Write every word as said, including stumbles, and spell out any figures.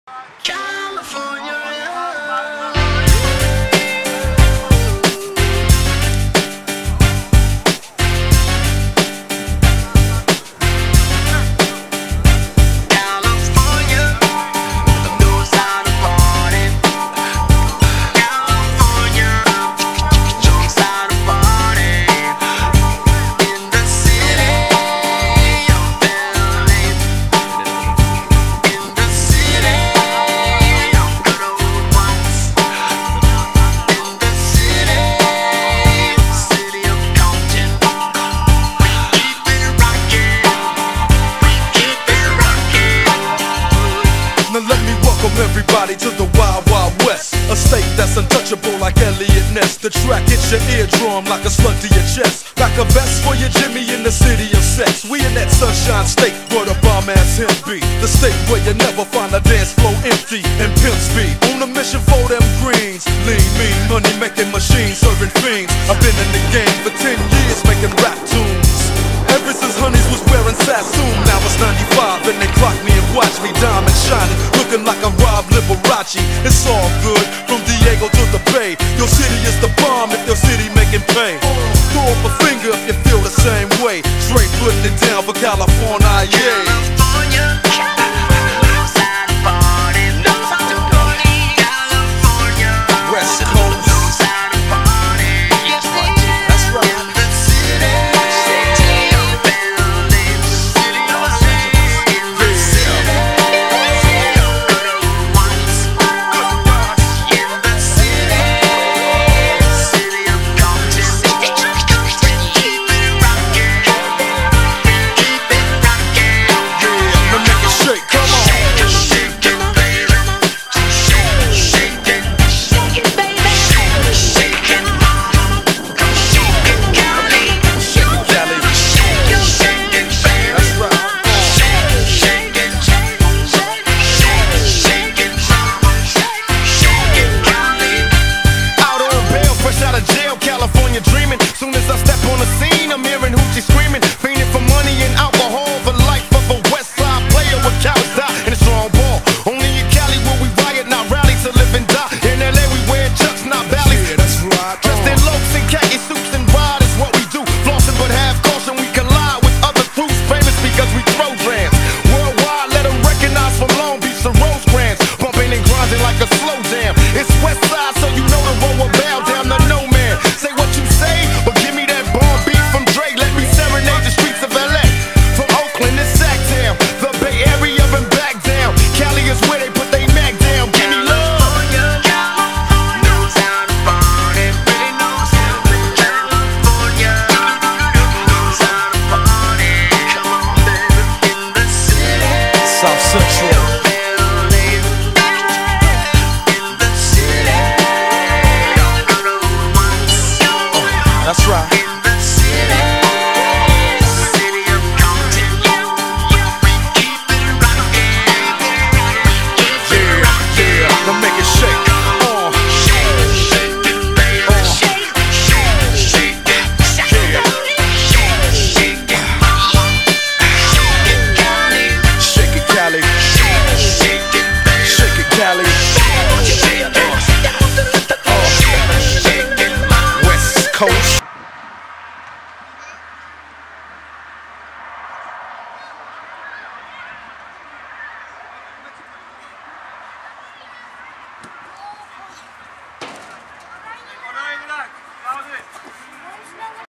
Everybody to the Wild Wild West, a state that's untouchable like Elliot Ness. The track hits your eardrum like a slug to your chest. Back a vest for your Jimmy in the city of sex. We in that sunshine state where the bomb ass him be. The state where you never find a dance floor empty and pimp speed. On a mission for them greens, lean, mean, money making machines, serving fiends. I've been in the game for ten years making rap tunes. Ever since Honeys was wearing Sassoon. Now it's ninety-five and they clock me and watch me diamond shining, looking like I'm Rob Liberace. It's all good from Diego to the Bay. Your city is the bomb if your city making pay. Throw up a finger if you feel the same way. Straight putting it down for California, yeah.